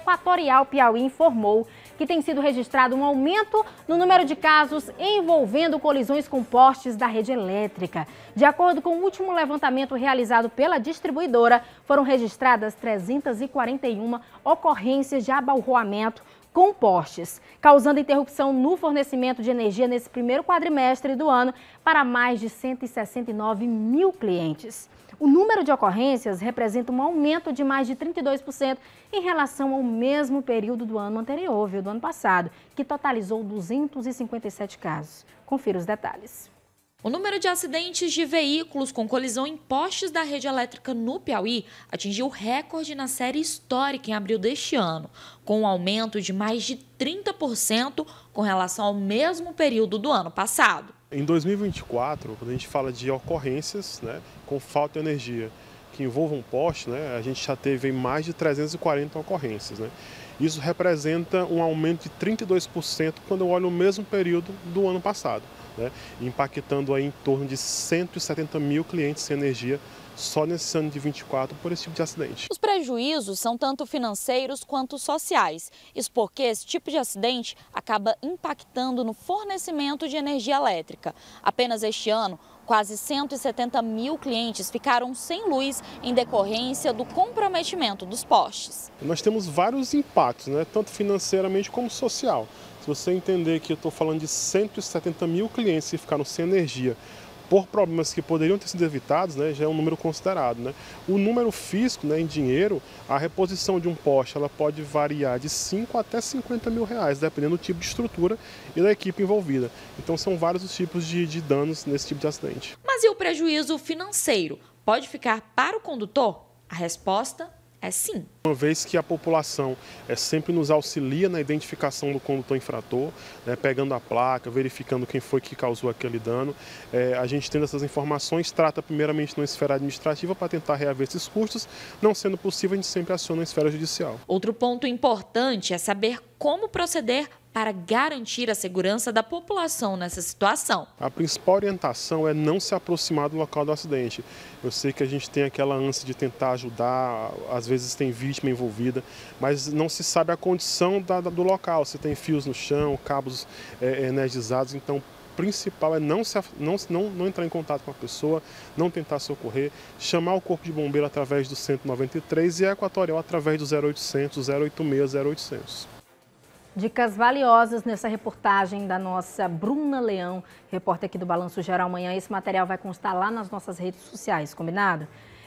Equatorial Piauí informou que tem sido registrado um aumento no número de casos envolvendo colisões com postes da rede elétrica. De acordo com o último levantamento realizado pela distribuidora, foram registradas 341 ocorrências de abalroamento com postes, causando interrupção no fornecimento de energia nesse primeiro quadrimestre do ano para mais de 169 mil clientes. O número de ocorrências representa um aumento de mais de 32% em relação ao mesmo período do ano anterior, do ano passado, que totalizou 257 casos. Confira os detalhes. O número de acidentes de veículos com colisão em postes da rede elétrica no Piauí atingiu recorde na série histórica em abril deste ano, com um aumento de mais de 30% com relação ao mesmo período do ano passado. Em 2024, quando a gente fala de ocorrências, com falta de energia que envolvam poste, a gente já teve mais de 340 ocorrências. Isso representa um aumento de 32% quando eu olho o mesmo período do ano passado, impactando aí em torno de 170 mil clientes sem energia só nesse ano de 24 por esse tipo de acidente. Os prejuízos são tanto financeiros quanto sociais. Isso porque esse tipo de acidente acaba impactando no fornecimento de energia elétrica. Apenas este ano, quase 170 mil clientes ficaram sem luz em decorrência do comprometimento dos postes. Nós temos vários impactos, tanto financeiramente como social. Se você entender que eu estou falando de 170 mil clientes que ficaram sem energia por problemas que poderiam ter sido evitados, já é um número considerado. O número físico, em dinheiro, a reposição de um poste ela pode variar de 5 até 50 mil reais, dependendo do tipo de estrutura e da equipe envolvida. Então são vários os tipos de danos nesse tipo de acidente. Mas e o prejuízo financeiro? Pode ficar para o condutor? A resposta é sim. Uma vez que a população sempre nos auxilia na identificação do condutor infrator, pegando a placa, verificando quem foi que causou aquele dano, a gente tendo essas informações, trata primeiramente na esfera administrativa para tentar reaver esses custos, não sendo possível a gente sempre aciona a esfera judicial. Outro ponto importante é saber como proceder para garantir a segurança da população nessa situação. A principal orientação é não se aproximar do local do acidente. Eu sei que a gente tem aquela ânsia de tentar ajudar, às vezes tem vítima envolvida, mas não se sabe a condição do local, se tem fios no chão, cabos energizados, então o principal é não entrar em contato com a pessoa, não tentar socorrer, chamar o corpo de bombeiro através do 193 e a Equatorial através do 0800, 086, 0800. Dicas valiosas nessa reportagem da nossa Bruna Leão, repórter aqui do Balanço Geral Amanhã. Esse material vai constar lá nas nossas redes sociais, combinado?